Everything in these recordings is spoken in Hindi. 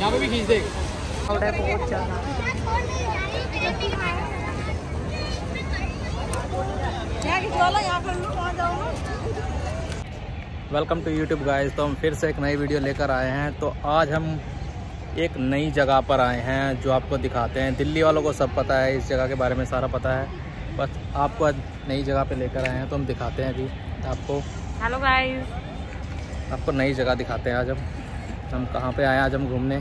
यहाँ पे भी खींच दे। बहुत ज़्यादा वेलकम टू यूट्यूब गाइस। तो हम फिर से एक नई वीडियो लेकर आए हैं। तो आज हम एक नई जगह पर आए हैं जो आपको दिखाते हैं। दिल्ली वालों को सब पता है, इस जगह के बारे में सारा पता है, बस आपको आज नई जगह पे लेकर आए हैं तो हम दिखाते हैं अभी आपको। हेलो गाइस, आपको नई जगह दिखाते हैं आज हम कहाँ पे आए हैं आज हम घूमने।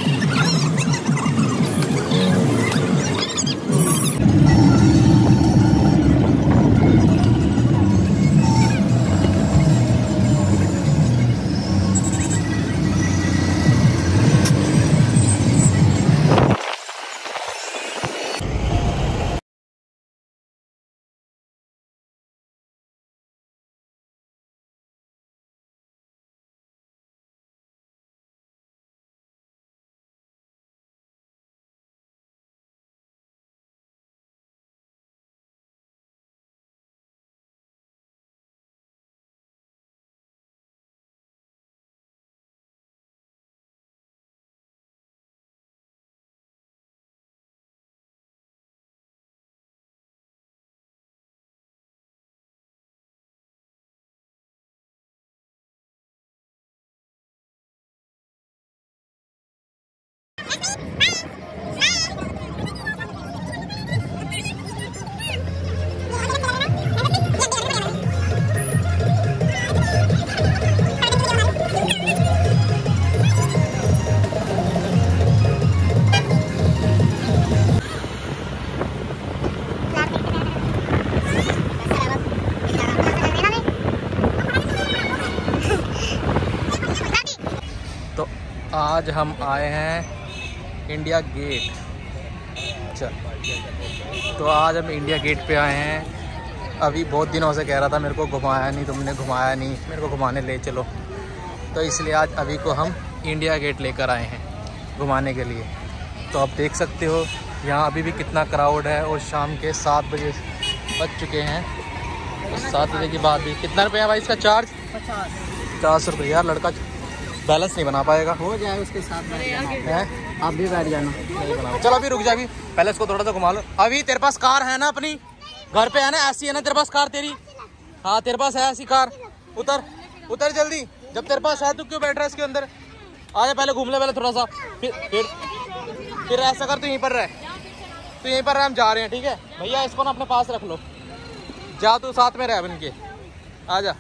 तो आज हम आए हैं इंडिया गेट। चल, तो आज हम इंडिया गेट पे आए हैं। अभी बहुत दिनों से कह रहा था मेरे को घुमाया नहीं, तुमने घुमाया नहीं, मेरे को घुमाने ले चलो। तो इसलिए आज अभी को हम इंडिया गेट लेकर आए हैं घुमाने के लिए। तो आप देख सकते हो यहाँ अभी भी कितना क्राउड है और शाम के 7 बजे बज चुके हैं। तो 7 बजे के बाद भी कितना रुपया है भाई इसका चार्ज? 50 रुपये। यार लड़का बैलेंस नहीं बना पाएगा। हो जाए उसके साथ है, आप भी बैठ जाना। नहीं बना। चलो अभी रुक जा, अभी पहले इसको थोड़ा सा घुमा लो। अभी तेरे पास कार है ना अपनी, घर पे है ना, ऐसी है ना तेरे पास कार तेरी? हाँ तेरे पास है ऐसी कार। उतर उतर जल्दी, जब तेरे पास है तो क्यों बैठ रहा है इसके अंदर? आ जा पहले घूम ले पहले थोड़ा सा, फिर ऐसा कर, तू यहीं पर रह, तू यहीं पर रह, हम जा रहे हैं ठीक है भैया। इसको ना अपने पास रख लो, जा तू साथ में रह बन के। आ जा,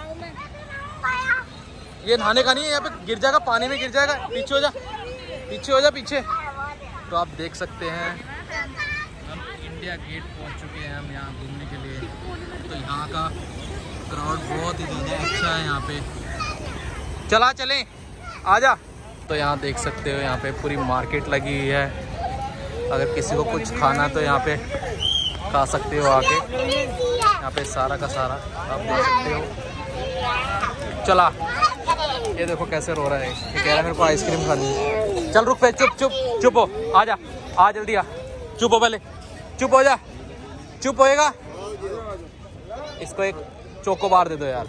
ये नहाने का नहीं है, यहाँ पे गिर जाएगा, पानी में गिर जाएगा। पीछे हो जा, पीछे हो जा, पीछे। तो आप देख सकते हैं हम इंडिया गेट पहुँच चुके हैं हम यहाँ घूमने के लिए। तो यहाँ का क्राउड बहुत ही ज़्यादा अच्छा है यहाँ पे। चला चलें, आ जा। तो यहाँ देख सकते हो यहाँ पे पूरी मार्केट लगी हुई है। अगर किसी को कुछ खाना तो यहाँ पे खा सकते हो आके। यहाँ पे सारा का सारा आप देख सकते हो। चला, ये देखो कैसे रो रहा है, ये कह रहा है मेरे को आइसक्रीम खानी है। चल रुक पे, चुप चुप चुप हो, आ जा, आ जल्दी आ, चुप हो पहले, चुप हो जा, चुप होएगा। इसको एक चोकोबार दे दो यार।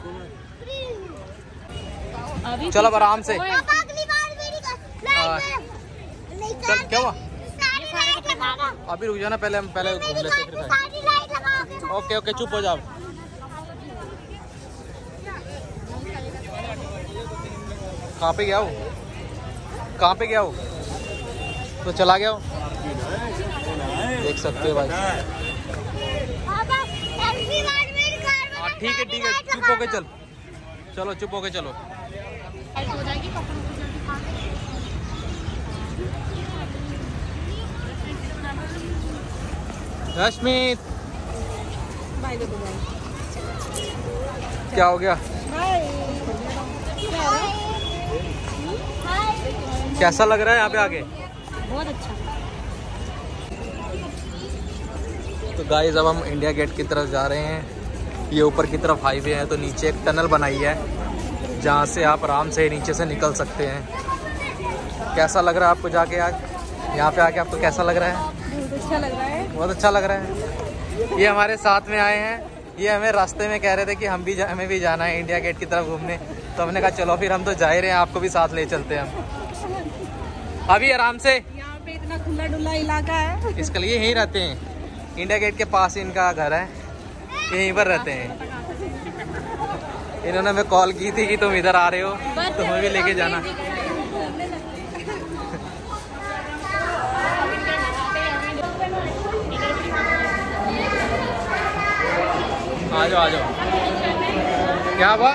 चल अब आराम से। चल क्या हुआ? अभी रुक जाना, पहले हम पहले घूम लेते फिर खाएंगे। ओके ओके चुप हो जाओ। कहाँ पे गया हो? कहाँ पे गया हो? तो चला गया हो, देख सकते हो भाई। हाँ ठीक है ठीक है, चुप होके चल, चलो चुप होके चलो। रश्मि क्या हो गया? कैसा लग रहा है यहाँ पे आके? बहुत अच्छा। तो गाइस अब हम इंडिया गेट की तरफ जा रहे हैं। ये ऊपर की तरफ हाईवे है, तो नीचे एक टनल बनाई है जहाँ से आप आराम से नीचे से निकल सकते हैं। कैसा लग रहा है आपको जाके आज यहाँ पे आके? आपको कैसा लग रहा है? बहुत अच्छा लग रहा है। बहुत अच्छा लग रहा है। ये हमारे साथ में आए हैं, ये हमें रास्ते में कह रहे थे कि हमें भी जाना है इंडिया गेट की तरफ घूमने। तो हमने कहा चलो फिर हम तो जा ही रहे हैं, आपको भी साथ ले चलते हैं हम। अभी आराम से। यहाँ पे इतना खुला डुला इलाका है। इसके लिए यहीं रहते हैं, इंडिया गेट के पास ही इनका घर है, यहीं पर रहते हैं। इन्होंने हमें कॉल की थी कि तुम इधर आ रहे हो तो हमें भी लेके जाना। आ जाओ आ जाओ। क्या हुआ?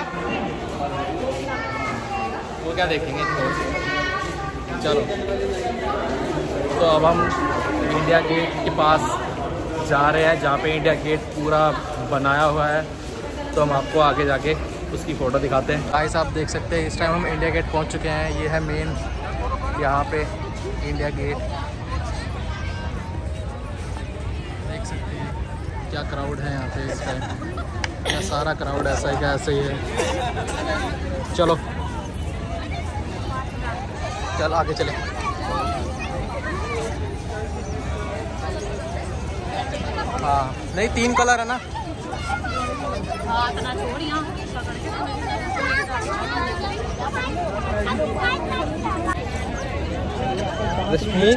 वो क्या देखेंगे? चलो तो अब हम इंडिया गेट के पास जा रहे हैं, जहाँ पे इंडिया गेट पूरा बनाया हुआ है। तो हम आपको आगे जाके उसकी फ़ोटो दिखाते हैं। गाइस आप देख सकते हैं इस टाइम हम इंडिया गेट पहुँच चुके हैं। ये है मेन यहाँ पे इंडिया गेट। देख सकते हैं क्या क्राउड है यहाँ पे इस टाइम। क्या सारा क्राउड ऐसा ही क्या ऐसा ही है। चलो चल आगे चले। हाँ नहीं 3 कलर है ना। रश्मि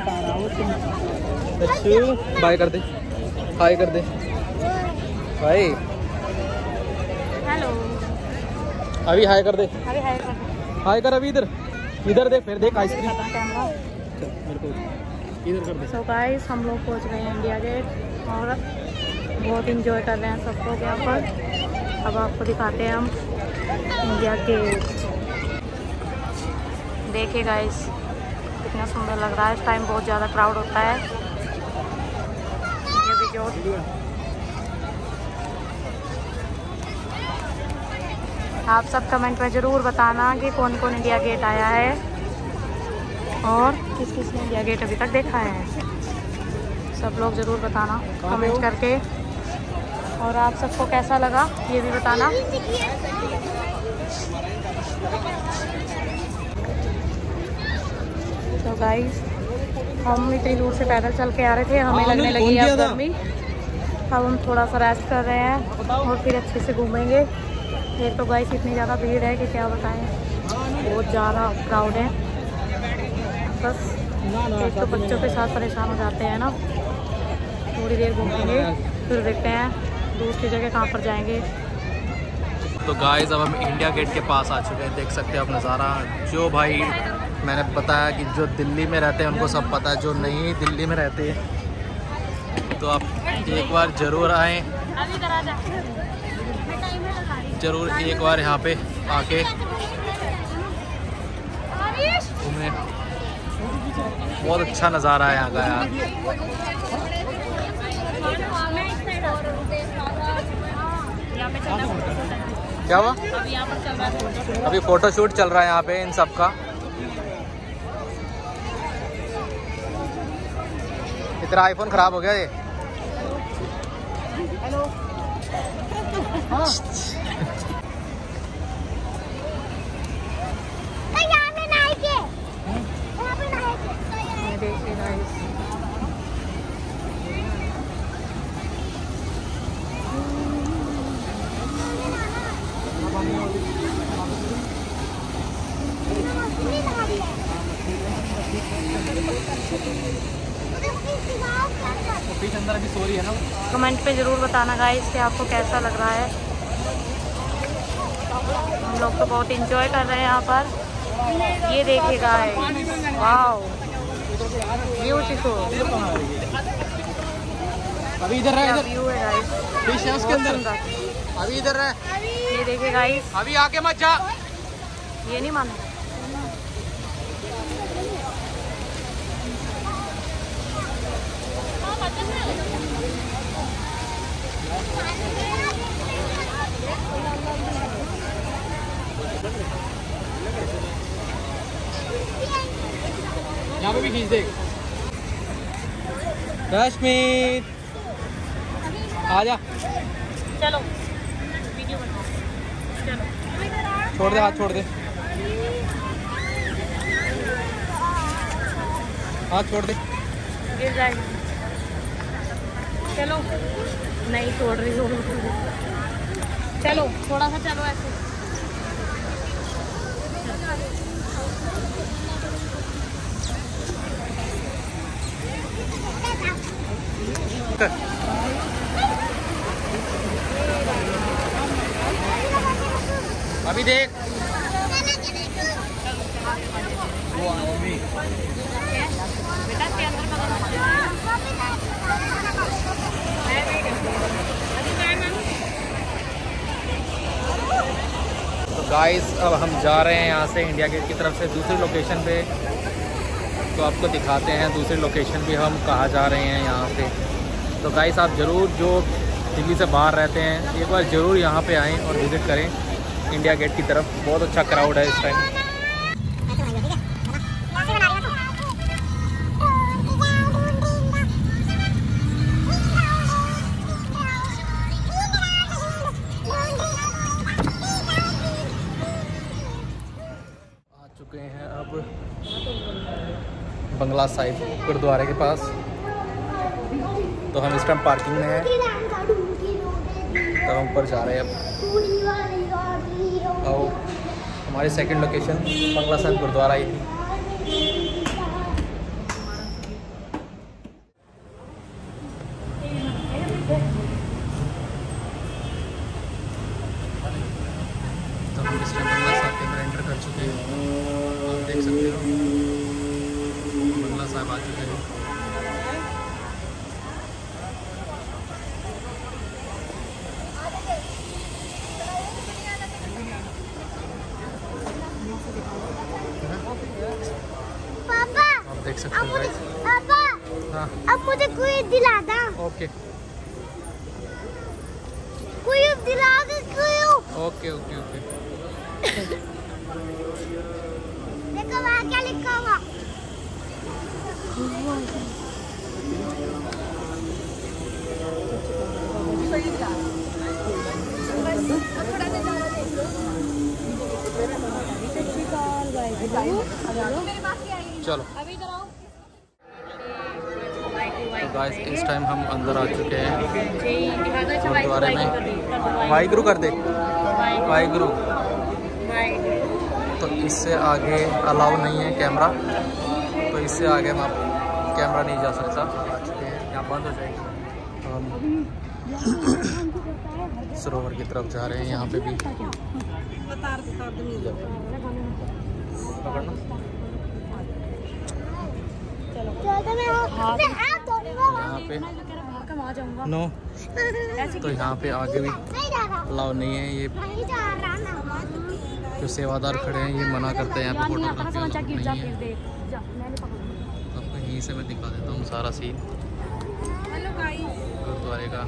बाय कर दे, हाय कर दे भाई। हेलो। अभी हाय कर दे, अरे हाय कर दे। हाय कर। अभी इधर इधर देख, फिर देख आइसक्रीम। कैमरा। मेरे को इधर कर दे। सो गाइस हम लोग पहुंच गए हैं इंडिया गेट और बहुत इंजॉय कर रहे हैं सब लोग यहाँ पर। अब आपको दिखाते हैं हम इंडिया गेट। देखिए गाइस कितना सुंदर लग रहा है। इस टाइम बहुत ज़्यादा क्राउड होता है। ये भी जो आप सब कमेंट में ज़रूर बताना कि कौन कौन इंडिया गेट आया है और किस किस ने इंडिया गेट अभी तक देखा है। सब लोग ज़रूर बताना कमेंट करके। और आप सबको कैसा लगा ये भी बताना। तो गाइस हम इतनी दूर से पैदल चल के आ रहे थे, हमें लगने लगी अब गर्मी। अब हम थोड़ा सा रेस्ट कर रहे हैं और फिर अच्छे से घूमेंगे। एक तो गाइस इतनी ज़्यादा भीड़ है कि क्या बताएं, बहुत ज़्यादा क्राउड है। बस एक तो बच्चों के साथ परेशान हो जाते हैं ना। थोड़ी देर घूमेंगे फिर देखते हैं दूसरी जगह कहाँ पर जाएंगे। तो गाइस अब हम इंडिया गेट के पास आ चुके हैं। देख सकते हैं आप नज़ारा। जो भाई मैंने बताया कि जो दिल्ली में रहते हैं उनको सब पता है, जो नहीं दिल्ली में रहते हैं तो आप एक बार ज़रूर आएँ, ज़रूर एक बार यहाँ पे आके घूमें। बहुत अच्छा नज़ारा है यहाँ का यार। क्या हुआ? अभी फ़ोटो शूट चल रहा है यहाँ पे इन सब का। तेरा आईफोन ख़राब हो गया ये। हेलो। देखिए गाइस अंदर अभी सो रही है ना। कमेंट पे ज़रूर बताना गाइस कि आपको कैसा लग रहा है। हम लोग तो बहुत इंजॉय कर रहे हैं यहाँ पर। ये देखिए गाइस, वाओ ब्यूटीफुल। अभी इधर रहे, इधर व्यू है गाइस, फिश है उसके अंदर। अभी इधर रहे। ये देखिए गाइस, अभी आके मत जा। ये नहीं मानो। यहाँ पे भी खींच देख। रश्मि आजा, चलो वीडियो बनाओ। चलो छोड़ दे, हाथ छोड़ दे, हाथ छोड़ दे। गिर जाएगी। चलो नहीं छोड़ रही हो। चलो थोड़ा सा चलो ऐसे। अभी देख वो मम्मी तो गाइस अब हम जा रहे हैं यहाँ से इंडिया गेट की तरफ से दूसरी लोकेशन पे। तो आपको दिखाते हैं दूसरी लोकेशन भी हम कहाँ जा रहे हैं यहाँ से। तो गाइस आप ज़रूर जो दिल्ली से बाहर रहते हैं एक बार ज़रूर यहाँ पे आएँ और विज़िट करें इंडिया गेट की तरफ। बहुत अच्छा क्राउड है इस टाइम। हैं अब बंगला साहिब गुरुद्वारे के पास। तो हम इस टाइम पार्किंग में हैं, तो हम ऊपर जा रहे हैं अब। और हमारी सेकंड लोकेशन बंगला साहिब गुरुद्वारा ही थी। तो हम इस टाइम बंगला साहिब के अंदर एंटर कर चुके हैं। आप देख सकते हो बंगला साहिब आ चुके हैं। पापा आप देख सकते हो गाइस। पापा हाँ अब मुझे कोई दिला दा। ओके कोई दिला दे कोई। Okay okay okay. देखो वहाँ क्या लिखा हुआ। चलो तो गाइस इस टाइम हम अंदर आ चुके हैं गुरुद्वारे में। वाहिगुरु कर दे, वाहिगुरु। तो इससे आगे अलाउ नहीं है कैमरा, तो इससे आगे हम कैमरा नहीं जा सकता। आ चुके हैं, यहाँ बंद हो जाएगी। तो हम सरोवर की तरफ जा रहे हैं। यहाँ पे भी पकड़ना। यहाँ पे नो, तो यहाँ पे आगे भी अलाउ नहीं है। ये जो सेवादार खड़े हैं ये मना करते हैं यहाँ पे फोटोग्राफी नहीं है। आपको यहीं से मैं दिखा देता हूँ सारा सीन गुरुद्वारे का।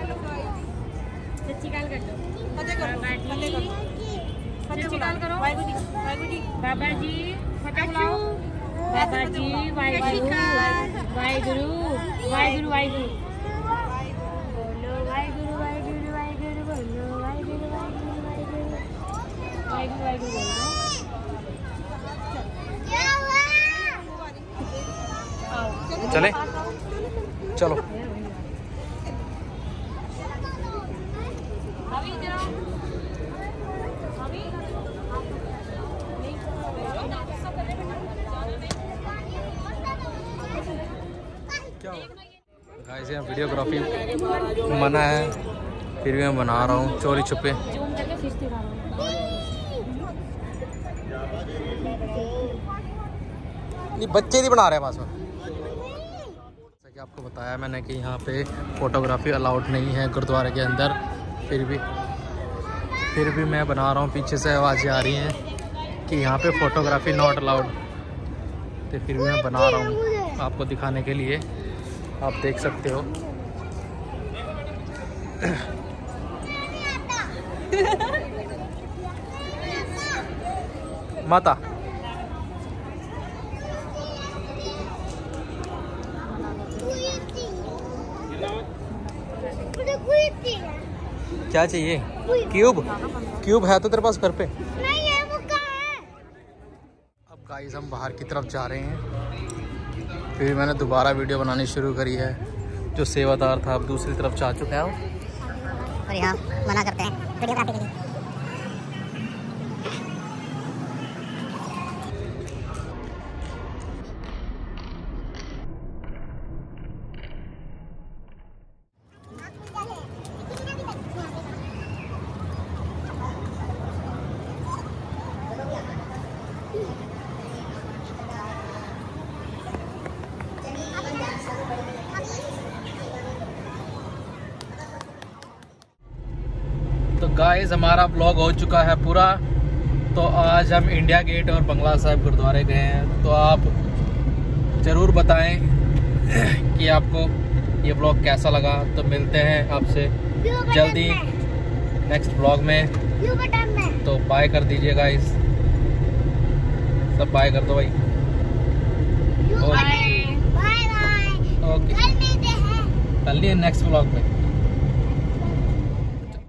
बाबा जी बाबा जी वाहिगुरु वाहिगुरु वाहिगुरु वाहिगुरु बोलो वाहिगुरु वाहिगुरु वाहिगुरु बोलो वाहिगुरु वाहिगुरु वाहिगुरु वाहिगुरु वाहिगुरु बोलो। चले चलो। गाइस यहाँ वीडियोग्राफी मना है, फिर भी मैं बना रहा हूँ चोरी छुपे। नहीं बच्चे नहीं बना रहे हैं पास में। जैसा कि आपको बताया मैंने कि यहाँ पे फोटोग्राफी अलाउड नहीं है गुरुद्वारे के अंदर, फिर भी मैं बना रहा हूँ। पीछे से आवाज़ें आ रही हैं कि यहाँ पे फोटोग्राफी नॉट अलाउड, तो फिर भी मैं बना रहा हूँ आपको दिखाने के लिए। आप देख सकते हो माता क्या चाहिए? क्यूब है तो तेरे पास घर पे? नहीं है, वो कहाँ है? अब गाइस हम बाहर की तरफ जा रहे हैं। फिर मैंने दोबारा वीडियो बनानी शुरू करी है। जो सेवादार था अब दूसरी तरफ जा चुका है और यहाँ मना करते हैं वीडियोग्राफी के लिए। गाइस हमारा ब्लॉग हो चुका है पूरा। तो आज हम इंडिया गेट और बंगला साहिब गुरुद्वारे गए हैं। तो आप ज़रूर बताएं कि आपको ये ब्लॉग कैसा लगा। तो मिलते हैं आपसे जल्दी नेक्स्ट ब्लॉग में। तो बाय कर दीजिए गाइस, सब बाय कर दो भाई। ओके, कल नेक्स्ट ब्लॉग में।